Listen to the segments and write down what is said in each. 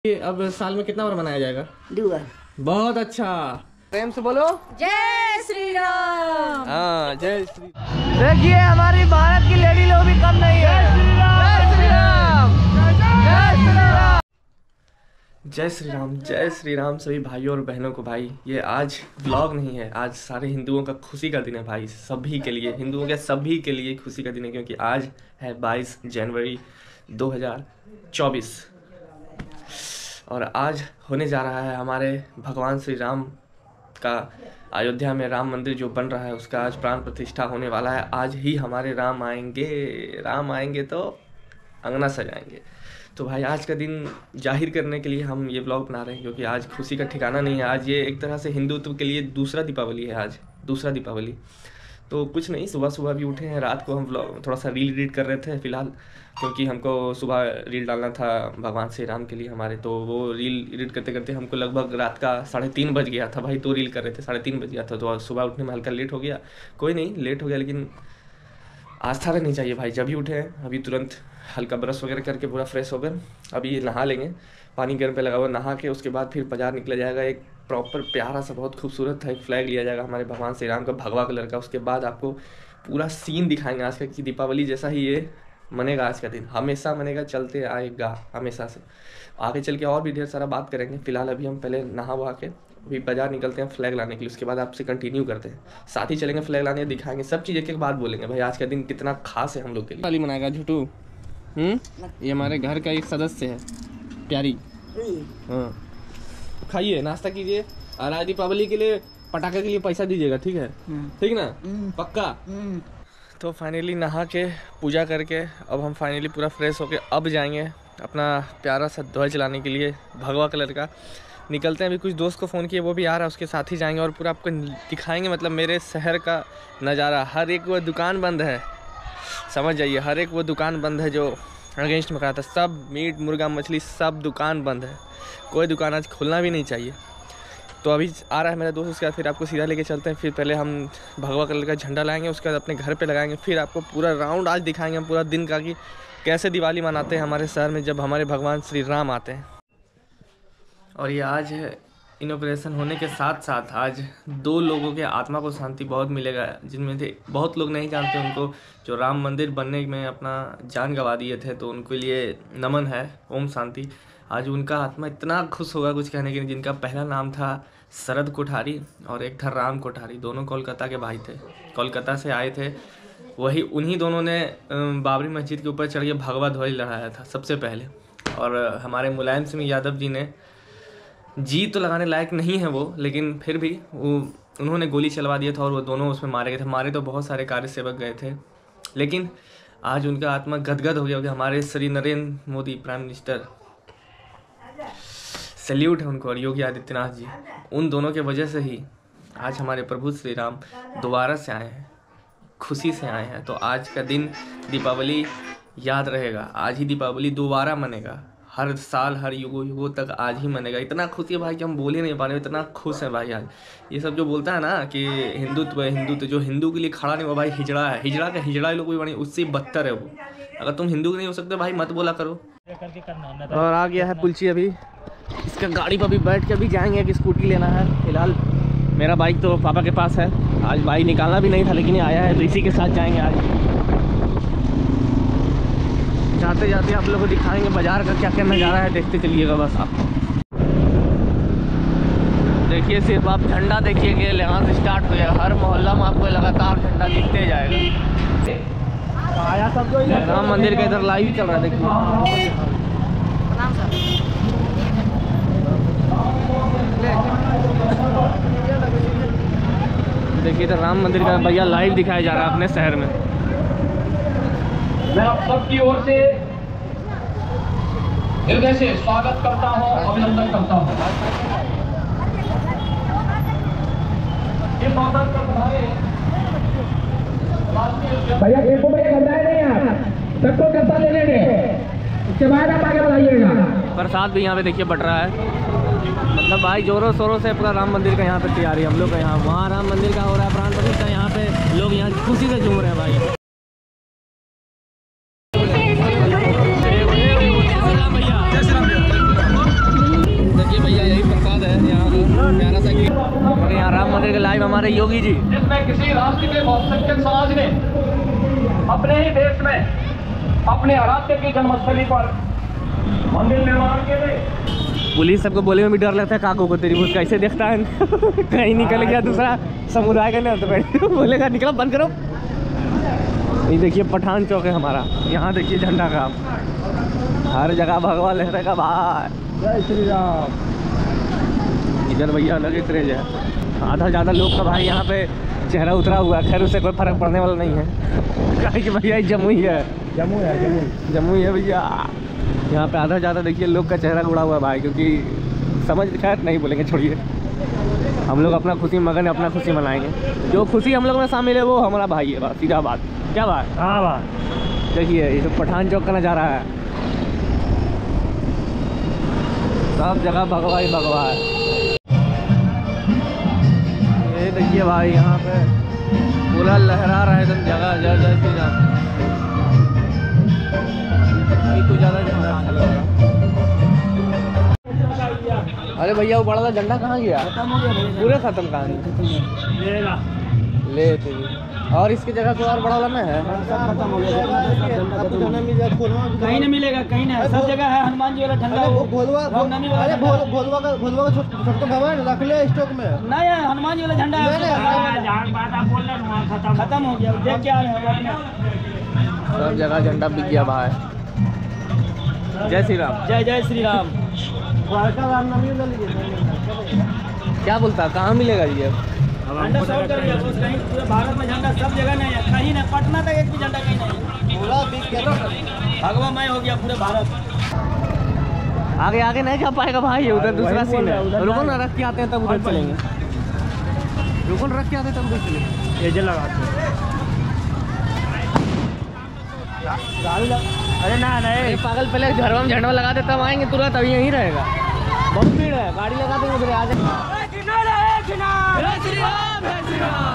ये अब साल में कितना बार मनाया जाएगा? 2 बार। बहुत अच्छा, प्रेम से बोलो जय श्री राम। हाँ जय श्री। देखिए हमारी भारत की लेडी लोग भी कम नहीं है। जय श्री राम, जय श्री राम, जय श्री राम सभी भाइयों और बहनों को। भाई ये आज व्लॉग नहीं है, आज सारे हिंदुओं का खुशी का दिन है भाई, सभी के लिए, हिंदुओं के सभी के लिए खुशी का दिन है, क्योंकि आज है 22 जनवरी 2024 और आज होने जा रहा है हमारे भगवान श्री राम का अयोध्या में राम मंदिर जो बन रहा है उसका आज प्राण प्रतिष्ठा होने वाला है। आज ही हमारे राम आएंगे तो अंगना सजाएंगे। तो भाई आज का दिन जाहिर करने के लिए हम ये व्लॉग बना रहे हैं, क्योंकि आज खुशी का ठिकाना नहीं है। आज ये एक तरह से हिंदुत्व के लिए दूसरा दीपावली है, आज दूसरा दीपावली। तो कुछ नहीं, सुबह सुबह भी उठे हैं, रात को हम व्लॉग थोड़ा सा रील एडिट कर रहे थे फिलहाल, क्योंकि हमको सुबह रील डालना था भगवान श्री राम के लिए हमारे। तो वो रील एडिट करते करते हमको लगभग रात का 3:30 बज गया था भाई। 2 रील कर रहे थे, 3:30 बज गया था। तो सुबह उठने में हल्का लेट हो गया, कोई नहीं, लेट हो गया, लेकिन आस्था रखनी चाहिए भाई। जब भी उठे हैं अभी तुरंत हल्का ब्रश वगैरह करके पूरा फ्रेश हो गए, अभी नहा लेंगे, पानी गर्म पे लगा हुआ, नहा के उसके बाद फिर बाजार निकला जाएगा। एक प्रॉपर प्यारा सा बहुत खूबसूरत था एक फ्लैग लिया जाएगा हमारे भगवान श्री राम का, भगवा कलर का। उसके बाद आपको पूरा सीन दिखाएंगे आज का, कि दीपावली जैसा ही ये मनेगा आज का दिन, हमेशा मनेगा, चलते आएगा हमेशा से। आगे चल के और भी ढेर सारा बात करेंगे। फिलहाल अभी हम पहले नहा वहा के अभी बाजार निकलते हैं फ्लैग लाने के लिए, उसके बाद आपसे कंटिन्यू करते हैं, साथ ही चलेंगे फ्लैग लाने, दिखाएंगे सब चीज़, एक एक बात बोलेंगे भाई आज का दिन कितना खास है हम लोग के लिए। मनाएगा झूठू। ये हमारे घर का एक सदस्य है, प्यारी। हाँ खाइए, नाश्ता कीजिए, और आज दीपावली के लिए पटाखे के लिए पैसा दीजिएगा, ठीक है? ठीक ना, पक्का? तो फाइनली नहा के पूजा करके अब हम फाइनली पूरा फ्रेश होके अब जाएंगे अपना प्यारा सा ध्वज लाने के लिए, भगवा कलर का। निकलते हैं, अभी कुछ दोस्त को फ़ोन किया, वो भी आ रहा है, उसके साथ ही जाएंगे और पूरा आपको दिखाएंगे मतलब मेरे शहर का नज़ारा। हर एक वो दुकान बंद है, समझ जाइए, हर एक वो दुकान बंद है जो अगेंस्ट में कहा था। सब मीट मुर्गा मछली सब दुकान बंद है, कोई दुकान आज खुलना भी नहीं चाहिए। तो अभी आ रहा है मेरा दोस्त, उसके बाद फिर आपको सीधा लेके चलते हैं। फिर पहले हम भगवा कलर का झंडा लाएंगे, उसके बाद अपने घर पे लगाएंगे, फिर आपको पूरा राउंड आज दिखाएंगे हम पूरा दिन का, कि कैसे दिवाली मनाते हैं हमारे शहर में जब हमारे भगवान श्री राम आते हैं। और ये आज इनॉग्रेशन होने के साथ साथ आज 2 लोगों के आत्मा को शांति बहुत मिलेगा, जिनमें से बहुत लोग नहीं जानते उनको, जो राम मंदिर बनने में अपना जान गंवा दिए थे, तो उनके लिए नमन है, ओम शांति। आज उनका आत्मा इतना खुश होगा कुछ कहने के लिए। जिनका पहला नाम था शरद कोठारी और एक था राम कोठारी, दोनों कोलकाता के भाई थे, कोलकाता से आए थे। वही उन्हीं दोनों ने बाबरी मस्जिद के ऊपर चढ़ के भगवा ध्वज लहराया था सबसे पहले। और हमारे मुलायम सिंह यादव जी ने, जी तो लगाने लायक नहीं है वो, लेकिन फिर भी उन्होंने गोली चलवा दिया था और वो दोनों उसमें मारे गए थे। मारे तो बहुत सारे कार्य सेवक गए थे, लेकिन आज उनका आत्मा गदगद हो गया कि हमारे Shri Narendra Modi prime minister, salute है उनको, और योगी आदित्यनाथ जी, उन दोनों के वजह से ही आज हमारे प्रभु श्री राम दोबारा से आए हैं, खुशी से आए हैं। तो आज का दिन दीपावली याद रहेगा, आज ही दीपावली दोबारा मनेगा, हर साल हर युगों तक आज ही मनेगा। इतना खुशी है भाई कि हम बोल ही नहीं पा रहे, इतना खुश है भाई आज। ये सब जो बोलता है ना कि हिंदुत्व है, हिंदुत्व, जो हिंदू के लिए खड़ा नहीं हुआ भाई हिजड़ा है, हिजड़ा का हिजड़ा लोग भी बने, उससे बदतर है वो। अगर तुम हिंदू नहीं हो सकते भाई मत बोला करो। और आ गया है पुलची, अभी इसका गाड़ी पर भी बैठ के भी जाएंगे कि स्कूटी लेना है। फिलहाल मेरा बाइक तो पापा के पास है, आज बाइक निकालना भी नहीं था लेकिन ये आया है, तो इसी के साथ जाएंगे आज। जाते जाते आप लोगों को दिखाएंगे बाजार का क्या क्या नज़ारा है, देखते चलिएगा बस आप। देखिए सिर्फ आप झंडा देखिए कि यहाँ से स्टार्ट हो जाएगा, हर मोहल्ला में आपको लगातार झंडा दिखते जाएगा। राम मंदिर का इधर लाइव चल रहा है, देखिए। देखिए इधर राम मंदिर का भैया लाइव दिखाया जा रहा है अपने शहर में। मैं आप सबकी ओर से हृदय से स्वागत करता हूं, अभिनंदन करता हूं। इस अवसर पर हमारे भैया टेम्पो में घबराए नहीं, आप सबको कैसा ले लेंगे, उसके बाद आप आगे बढ़ाइएगा। प्रसाद भी यहाँ पे देखिए बट रहा है, मतलब भाई जोरों शोरों से पूरा राम मंदिर का यहाँ पे तैयारी हम लोग का, यहाँ वहाँ राम मंदिर का हो रहा है प्राण प्रतिष्ठा, यहाँ पे लोग यहाँ खुशी से झूम रहे हैं भाई। हमारे योगी जी। जिसमें किसी राष्ट्र के बहुसंख्यक समाज ने अपने ही देश में अपने आराध्य की जन्मस्थली पर मंदिर निर्माण के लिए पुलिस सबको बोले में भी डर लगता है। काको को तेरी भूत कैसे देखता है कहीं निकल गया दूसरा समुदाय का ना तो बोलेगा निकलो बंद करो। ये देखिए पठान चौक है हमारा, यहाँ देखिए झंडा का हर जगह भगवा लहरेगा भाई। जय श्री राम। इधर भैया अलग ही क्रेज है, आधा ज़्यादा लोग का भाई यहाँ पे चेहरा उतरा हुआ है। खैर उससे कोई फर्क पड़ने वाला नहीं है कि भैया जमुई है, जमुई है भैया। यहाँ पे आधा ज़्यादा देखिए लोग का चेहरा उड़ा हुआ है भाई, क्योंकि समझ खैर नहीं बोलेंगे, छोड़िए। हम लोग अपना खुशी मगन अपना खुशी मनाएंगे। जो खुशी हम लोग में शामिल है वो हमारा भाई है, बात सीधा बात। क्या बात? हाँ बात। देखिए ये तो पठान चौक का नज़ारा है, सब जगह भगवा ही भगवा है। ये देखिए भाई यहाँ पे पूरा लहरा रहा है एकदम जगह। जय जय श्री राम। तो ज़्यादा झंडा अच्छा लग रहा। अरे भैया वो बड़ा सा झंडा कहाँ गया? पूरे खत्म कहानी ले चाहिए। और इसकी जगह कोई और बड़ा वाला में है? खत्म हो गया, कहीं नहीं मिलेगा, कहीं नहीं। सब जगह है हनुमान जी वाला झंडा। भोलवा का छोटा भवन रख ले स्टॉक में। नहीं है हनुमान जी वाला झंडा खत्म हो गया, देख के आ रहे हैं। सब जगह झंडा बिक गया भाई। जय श्री राम। जय जय श्री राम। क्या बोलता कहाँ मिलेगा ये झंडा सब कर दिया बस, कहीं पूरे भारत में झंडा सब जगह नहीं है, कहीं नहीं। पटना तक एक भी झंडा कहीं नहीं है, पूरा बिक गया। भगवामय हो गया पूरे भारत। आगे आगे नहीं जा पाएगा भाई, उधर दूसरा सीन है। रुको ना, रख के आते हैं तब उधर चलेंगे। रुको ना, रख के आते हैं तब उधर चलेंगे। ये जल लगाते अरे ना नहीं पागल, पहले घर में झंडा लगा दे तब आएंगे तुरंत। अभी यहीं रहेगा, बहुत भीड़ है, गाड़ी लगा देंगे उधर आ जाएंगे। जय श्री राम, जय श्री राम।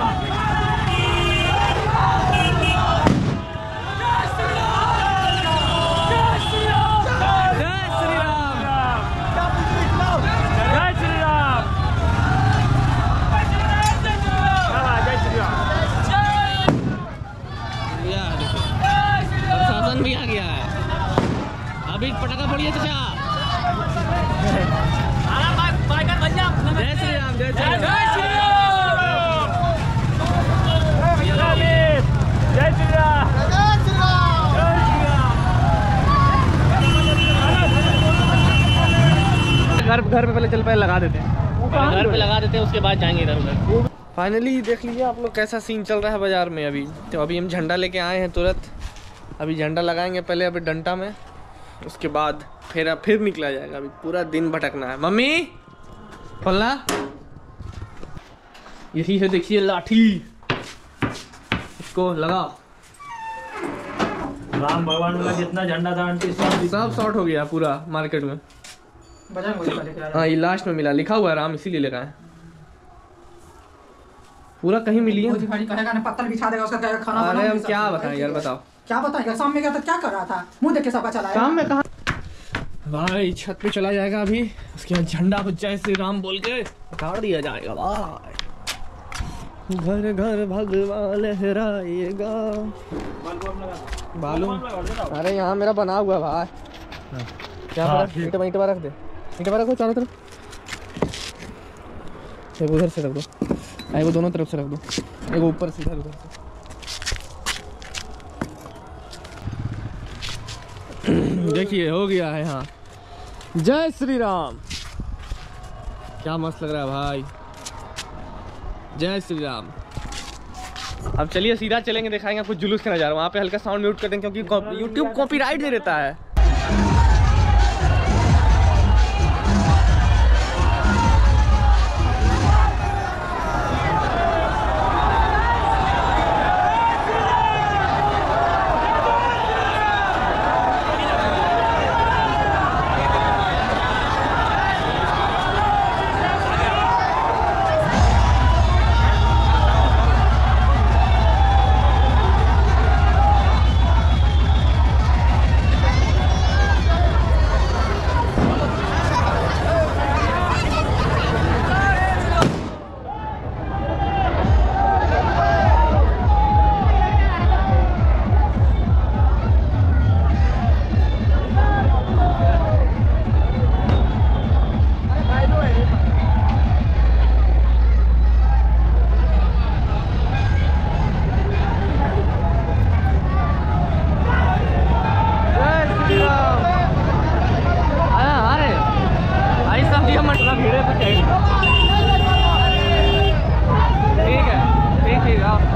प्रशासन भी आ गया है। अभी पटाखा फोड़िए चाचा। जय श्री राम, जय श्री राम। जय श्री राम। घर पे पहले चल पहले लगा देते हैं, घर पे लगा देते हैं, उसके बाद जाएंगे इधर उधर। फाइनली देख लीजिए आप लोग कैसा सीन चल रहा है बाजार में अभी। तो अभी हम झंडा लेके आए हैं तुरंत। अभी झंडा लगाएंगे पहले अभी डंटा में, उसके बाद फिर निकला जाएगा। अभी पूरा दिन भटकना है। मम्मी खोलना, यही है देखिए लाठी, इसको लगाओ। राम भगवान का जितना झंडा था आंटी सब शॉर्ट हो गया पूरा मार्केट में। हाँ ये लास्ट में मिला, लिखा हुआ है राम, इसीलिए लगा है। पूरा कहीं मिली है। पत्थर बिछा देगा उसका खाना। अरे हम क्या बताएं यार, बताओ क्या बताएगा? शाम में गया था, क्या कर रहा था? मुंह देख के सबका चला काम में कहा भाई। छत पे चला जाएगा अभी, उसके बाद झंडा को जय श्री राम बोल के उतार दिया जाएगा भाई। घर घर भगवा लहराएगा। बालू अरे यहाँ मेरा बना हुआ भाई। क्या ईंट रख दे, ईंट रखो चारों तरफ। एक उधर से रख दो, एक दोनों तरफ से रख दो, एक ऊपर से इधर उधर से। देखिए हो गया है यहाँ। जय श्री राम, क्या मस्त लग रहा है भाई। जय श्री राम। अब चलिए सीधा चलेंगे, दिखाएंगे कुछ जुलूस का नज़ारा। वहाँ पे हल्का साउंड म्यूट कर देंगे क्योंकि यूट्यूब कॉपीराइट दे देता है। जी हम भीड़े तो चाहिए। ठीक है, ठीक आओ।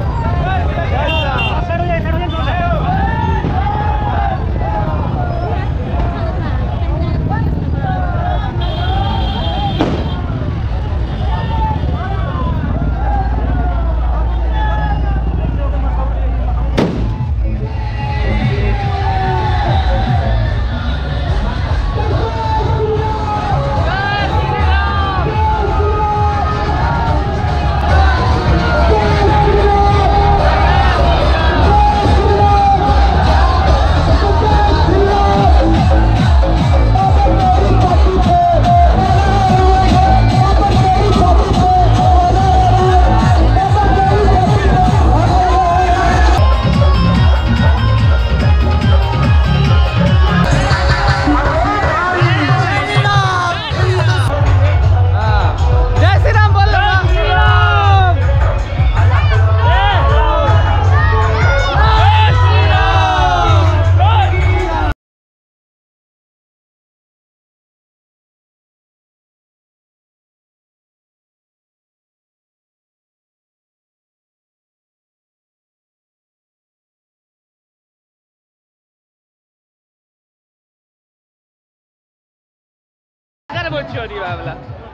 बहुत चोरी वाला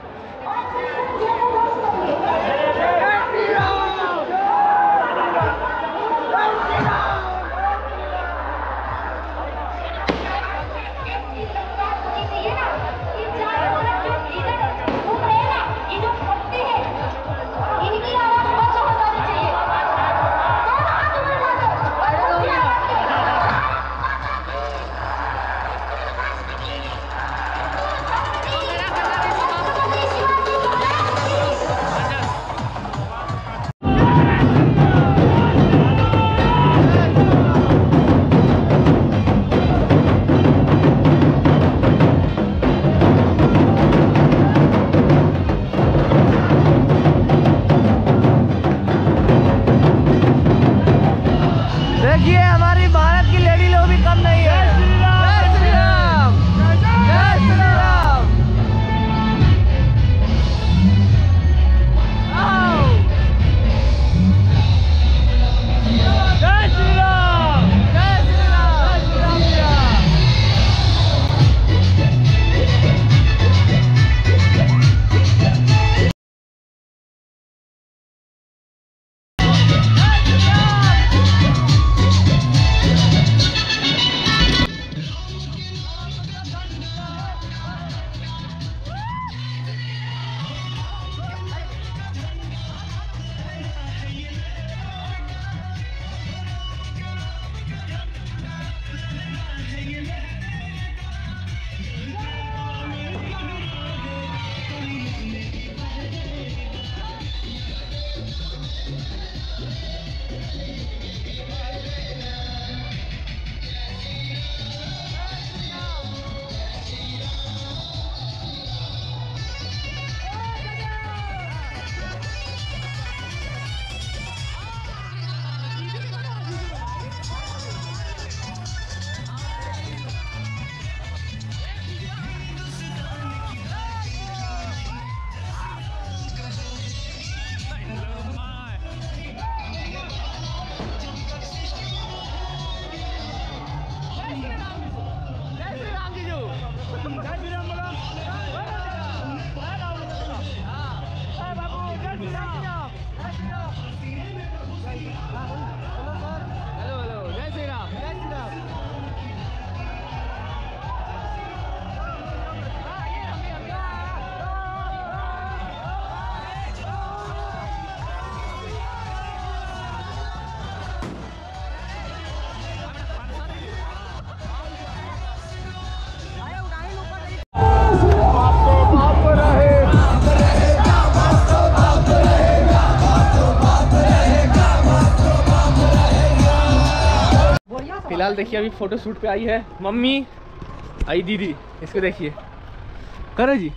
फिलहाल देखिए अभी फोटो शूट पे आई है मम्मी, आई दीदी, इसको देखिए करो जी,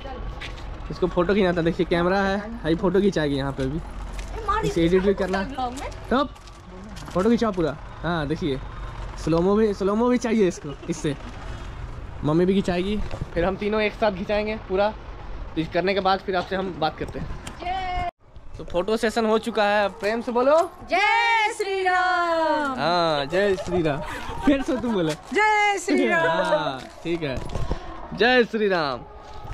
इसको फोटो खींचाता। देखिए कैमरा है, आई फोटो खिंचाएगी यहाँ पे अभी, इसे एडिट भी करना तब फोटो खिंचाओ पूरा। हाँ देखिए स्लोमो भी चाहिए इसको, इससे मम्मी भी खिंचाएगी, फिर हम तीनों एक साथ खिंचाएंगे पूरा। तो इस करने के बाद फिर आपसे हम बात करते हैं। तो फोटो सेशन हो चुका है, प्रेम से बोलो जय श्री राम। हाँ जय श्री राम। फिर से तुम बोलो जय श्री राम। हाँ ठीक है, जय श्री राम।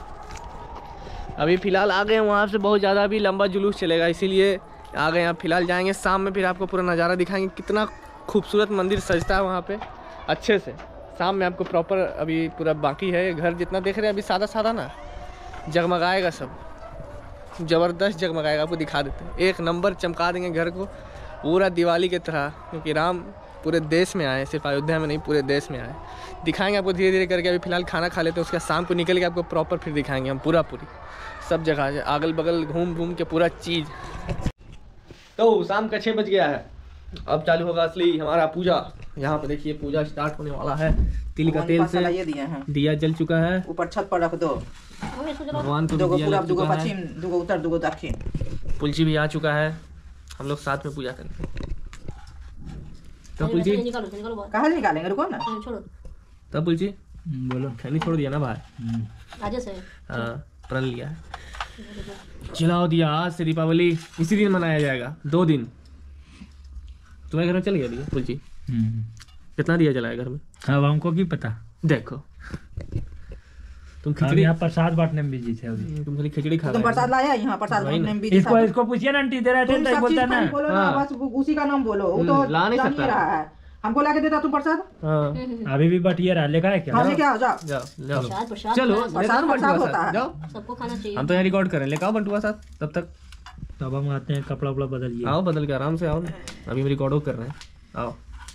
अभी फिलहाल आ गए हैं, वहाँ से बहुत ज़्यादा अभी लंबा जुलूस चलेगा, इसीलिए आ गए हैं। फिलहाल जाएंगे शाम में, फिर आपको पूरा नज़ारा दिखाएंगे, कितना खूबसूरत मंदिर सजता है वहाँ पे अच्छे से। शाम में आपको प्रॉपर, अभी पूरा बाकी है घर जितना देख रहे हैं अभी सादा सादा ना, जगमगाएगा सब, ज़बरदस्त जगमगाएगा। आपको दिखा देते हैं, एक नंबर चमका देंगे घर को पूरा दिवाली की तरह, क्योंकि राम पूरे देश में आए, सिर्फ अयोध्या में नहीं पूरे देश में आए। दिखाएंगे आपको धीरे धीरे करके। अभी फिलहाल खाना खा लेते हैं, उसका शाम को निकल के आपको प्रॉपर फिर दिखाएंगे हम पूरी सब जगह, अगल बगल घूम के पूरा चीज़। तो शाम का 6 बज गया है, अब चालू होगा असली हमारा पूजा। यहाँ पे देखिए पूजा स्टार्ट होने वाला है। तिल का तेल से दिया जल चुका है, ऊपर छत पर रख दो। भगवान को भी दिया लग चुका है। पश्चिम, दुगो उत्तर, दुगो दक्षिण। पुलची भी आ चुका है, हम लोग साथ में पूजा करेंगे। तो पुलची कहाँ निकालेंगे, रुको ना। तब पुलची बोलो, खैनी छोड़ दिया ना भाई? आज से हाँ प्रण लिया है। जलाओ दिया, आज से दीपावली इसी दिन मनाया जाएगा, 2 दिन। तुम्हारे घर में चल गया दिया पुलची? कितना दिया जलाया घर में? अब हमको की पता। देखो तुम खिचड़ी, यहाँ प्रसाद बांटने में बिजी थे अभी। तुम खाली खिचड़ी खा तुम रहे प्रसाद लाया यहाँ, प्रसाद वही ना। बांटने में बिजी इसको था। इसको पूछिए ना, आंटी दे रहे थे तुम तो सब बोलता चीज ना। बोलो ना, हाँ। बस उसी का नाम बोलो। वो तो ला नहीं जान सकता। रहा है, हमको लाके देता तुम प्रसाद। हाँ अभी भी बटिया रहा, लेखा है क्या? हाँ लेके आओ, जाओ। जाओ ले आओ। प्रसाद प्रसाद चलो खाना- ले आओ प्रसाद बंटुआ होता साथ, है। जाओ। सबको खाना चाहिए। हम तो यहाँ रिकॉर्ड करें, लेके आओ बंटुआ साथ। तब तक तब हम आते हैं, कपड़ा उपड़ा बदलिए। आओ, बदल के आराम से आओ ना, अभी हम रिकॉर्ड कर रहे हैं। आओ,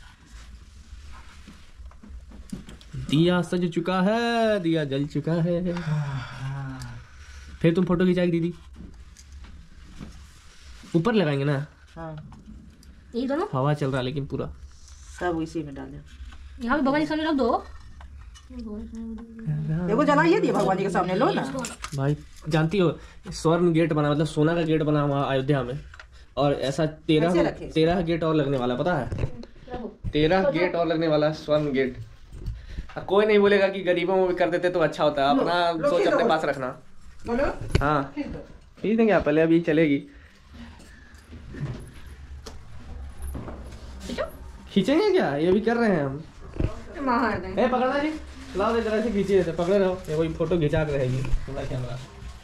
दिया सज चुका है, दिया जल चुका है। फिर तुम फोटो खिंचाएगी दीदी, ऊपर लगाएंगे ना? हाँ, ये दोनों हवा चल रहा है लेकिन पूरा। सब इसी में डाले। यहाँ पे भगवान के सामने रख दो। देखो जलाइए दिए भगवान जी के सामने, लो ना। भाई जानती हो स्वर्ण गेट बना, मतलब सोना का गेट बना वहाँ अयोध्या में, और ऐसा कैसे रखे? 13 गेट और लगने वाला, पता है? 13 गेट और लगने वाला स्वर्ण गेट। कोई नहीं बोलेगा कि गरीबों में भी कर देते तो अच्छा होता है। अपना सोच अपने पास रखना। बोलो। हाँ खींच देंगे आप, पहले अभी चलेगी। खींचेंगे क्या? ये भी कर रहे हैं हम। ए पकड़ना जी, लाओ जरा से खींचिए, पकड़े रहो, ये कोई फोटो खिंचा के रहेगी पूरा कैमरा।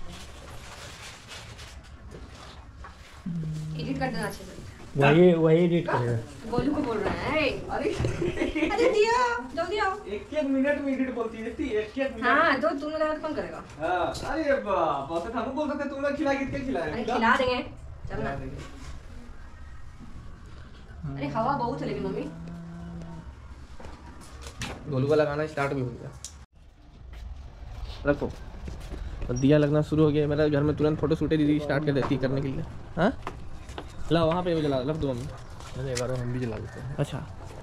एडिट कर देना अच्छे से। वही एडिट करेगा। गोलू को बोल रहा है। अरे अरे दिया जल्दी आओ। 1 मिनट में एडिट बोलती है, 1 मिनट। हाँ तो तुम लोग कौन करेगा? हाँ, अरे बाप, बस हम बोल सकते तुम लोग खिला के खिलाए। अरे खिला देंगे, चल ना। अरे हवा बहुत है लेकिन मम्मी। गोलू का लगाना स्टार्ट भी हो गया। रखो, और दिया लगना शुरू हो गया। मेरा घर में तुरंत फोटो शूटे दीदी स्टार्ट कर देती करने के लिए। हाँ लाओ, वहाँ पे जला रख दो मम्मी। अरे एक बार हम भी जला देते हैं। अच्छा,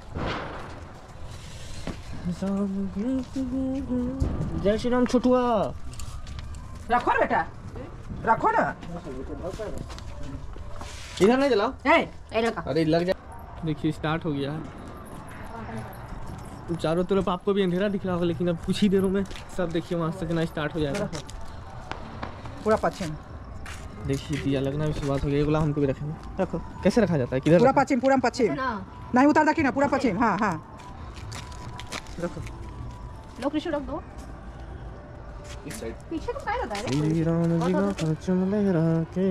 जय श्री राम छोटुआ। रखो ना बेटा, रखो ना। इधर नहीं जलाओ। ए लड़का अरे लग जा। देखिए स्टार्ट हो गया है। चारों तरफ आपको भी अंधेरा दिख रहा होगा, लेकिन अब कुछ ही देरों में सब देखिए वहाँ से ना स्टार्ट हो जाएगा। पूरा पश्चिम, देखिए दिया लगना भी शुरुआत हो गई। गुलाम हमको भी रखेंगे। रखो, कैसे रखा जाता है? किधर पूरा रखो? पश्चिम, पूरा पश्चिम। ना नहीं उतार दे ना, पूरा पश्चिम। हाँ हाँ, रखो लो कृष्ण रख दो। इस साइड। पीछे तो काय रहता है श्री राम जी का परचम लहरा के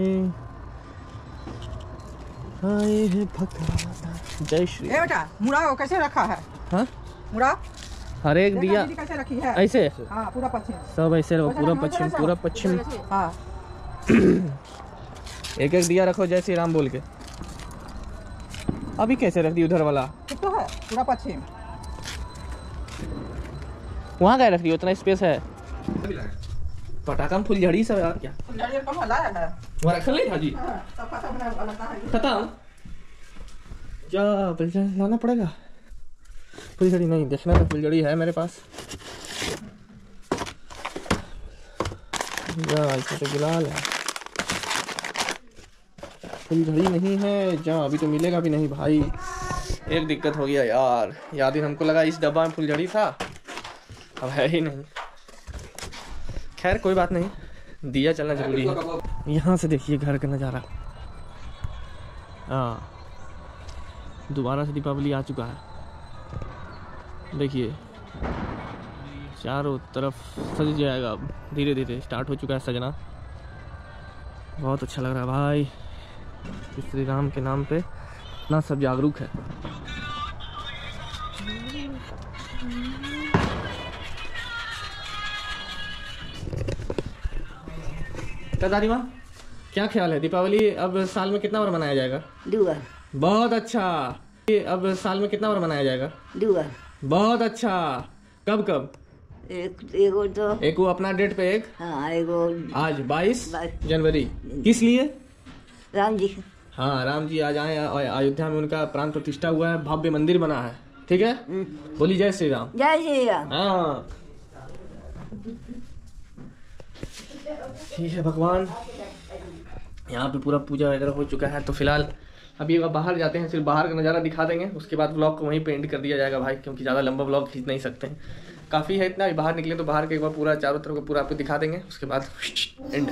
आए हैं भगवान। जय श्री। ए बेटा मुड़ा कैसे रखा है? हाँ मुड़ा हर एक देखा दिया दीदी कैसे रखी है? ऐसे हाँ पूरा पश्चिम। सब ऐसे रखो, पूरा पश्चिम, पूरा पश्चिम। हाँ एक एक दिया रखो जय श्री राम बोल के। अभी कैसे रख दी उधर वाला? ठीक तो है, पूरा पश्चिम। वहाँ क्या रख दी? उतना स्पेस है। पटाखा में फुलझड़ी सब यार, क्या कहाँ लाया है? वहाँ रखा नहीं था जी? सब खत्म है। खत्म। क्या फुलझड़ी लाना पड़ेगा? फुलझड़ी नहीं, देखना तो फुलझड़ी है मेरे पास। इसमें तो गुलाल है, फुलझड़ी नहीं है। जा अभी तो मिलेगा भी नहीं भाई। एक दिक्कत हो गया यार, याद ही हमको लगा इस डब्बा में फुलझड़ी था अब है ही नहीं। खैर कोई बात नहीं, दिया चलना जरूरी है। यहाँ से देखिए घर का नज़ारा। हाँ, दोबारा से दीपावली आ चुका है। देखिए चारों तरफ सज जाएगा, अब धीरे धीरे स्टार्ट हो चुका है सजना। बहुत अच्छा लग रहा है भाई, श्री राम के नाम पे इतना सब जागरूक है। क्या दादी माँ, क्या ख्याल है, दीपावली अब साल में कितना बार मनाया जाएगा? 2 बार। बहुत अच्छा। अब साल में कितना बार मनाया जाएगा? 2 बार। बहुत अच्छा। कब कब? एगो तो एक वो अपना डेट पे एक, हाँ एगो आज 22 जनवरी। किस लिए? राम जी। हाँ, राम जी आज आए, अयोध्या में उनका प्राण प्रतिष्ठा हुआ है, भव्य मंदिर बना है। ठीक है, बोली जय श्री राम। जय श्री राम। हाँ ठीक है भगवान, यहाँ पे पूरा पूजा वगैरह हो चुका है। तो फिलहाल अभी बाहर जाते हैं, सिर्फ बाहर का नज़ारा दिखा देंगे, उसके बाद व्लॉग को वहीं पे एंड कर दिया जाएगा भाई, क्योंकि ज़्यादा लंबा व्लॉग खींच नहीं सकते हैं, काफ़ी है इतना। बाहर निकले तो बाहर के एक बार पूरा चारों तरफ का पूरा आपको दिखा देंगे, उसके बाद एंड।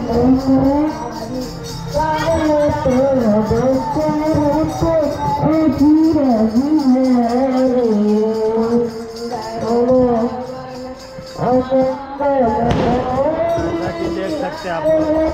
देख सकते हैं आप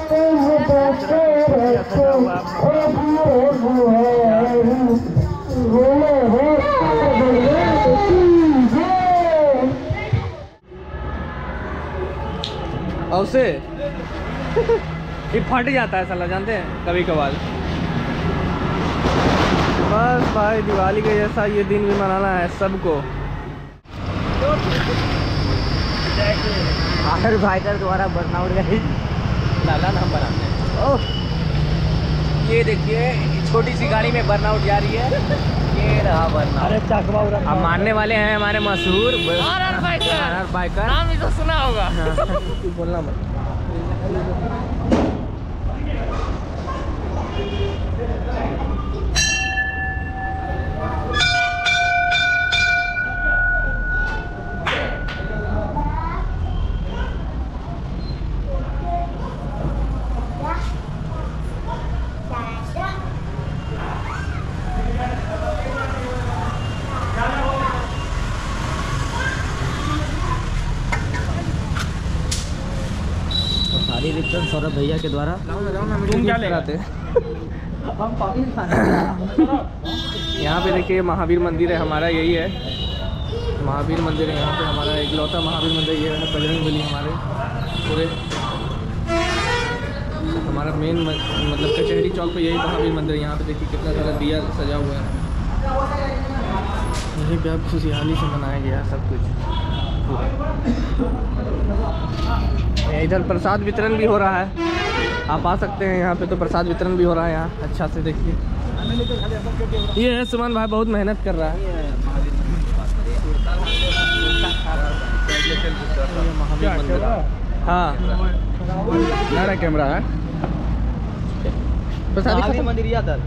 और से ये फट जाता है साला, जानते हैं कभी कभार। बस भाई दिवाली के जैसा ये दिन भी मनाना है सबको। आखिर भाई का दोबारा बर्नआउट गई लाला नाम बनाते हैं। ओह, ये देखिए छोटी सी गाड़ी में बर्नआउट जा रही है। ये रहा बर्नआउट। अरे चकवा अब मानने वाले हैं हमारे मशहूर बाइकर, नाम भी तो सुना होगा। बोलना मत। रिक्शन सौरभ भैया के द्वारा तुम क्या लेते? यहाँ पे देखिए महावीर मंदिर है हमारा, यही है महावीर मंदिर है यहाँ पे हमारा, इकलौता महावीर मंदिर ये है। बजरंगबली हमारे पूरे हमारा मेन मतलब कचहरी चौक पे यही महावीर मंदिर है। यहाँ पे देखिए कितना सारा दिया सजा हुआ है, यही पे अब खुशहाली से मनाया गया है सब कुछ। इधर प्रसाद वितरण भी हो रहा है, आप आ सकते हैं यहाँ पे, तो प्रसाद वितरण भी हो रहा है यहाँ। अच्छा से देखिए, ये है सुमन भाई बहुत मेहनत कर रहा है। महावीर मंदिर, हाँ नया कैमरा है। प्रसाद मंदिर याद है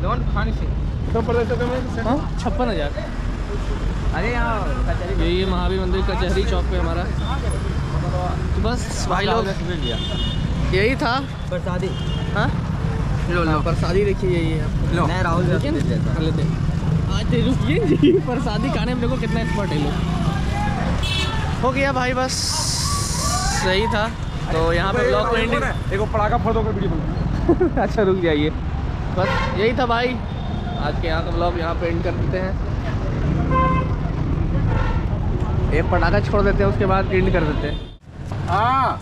56,000। अरे यहाँ ये महावीर मंदिर कचहरी चौक पे हमारा। तो बस भाई लोग यही था प्रसादी। हाँ लो प्रसादी देखिए, यही है। मैं राहुल लेते रुकिए जी, प्रसादी खाने में देखो कितना एक्सपर्ट है लोग। हो गया भाई, बस सही था। तो यहाँ पे ब्लॉग को एंड, एक पड़ाका फोड़ दोगे वीडियो में। अच्छा रुक जाइए, बस यही था भाई आज के यहाँ का ब्लॉग, यहाँ पे एंड कर देते हैं। एक पटाखा छोड़ देते हैं, उसके बाद एंड कर देते हैं। हाँ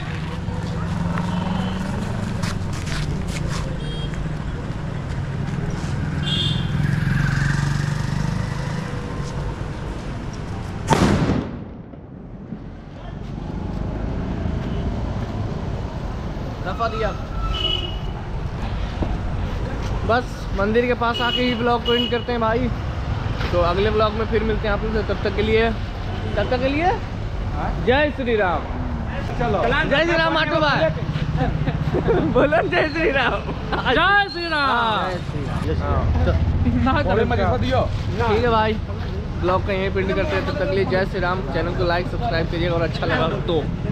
दफा दिया। बस मंदिर के पास आके ही ब्लॉग को एंड करते हैं भाई। तो अगले ब्लॉग में फिर मिलते हैं आप लोग से, तब तक के लिए जय श्री राम। चलो जय श्री राम आटो भाई। बोलो जय श्री राम। जय श्री राम। ठीक है भाई। ब्लॉग का यहीं प्रिंट करते हैं। तब तक के लिए जय श्री राम। चैनल को लाइक सब्सक्राइब करिएगा और अच्छा लगा तो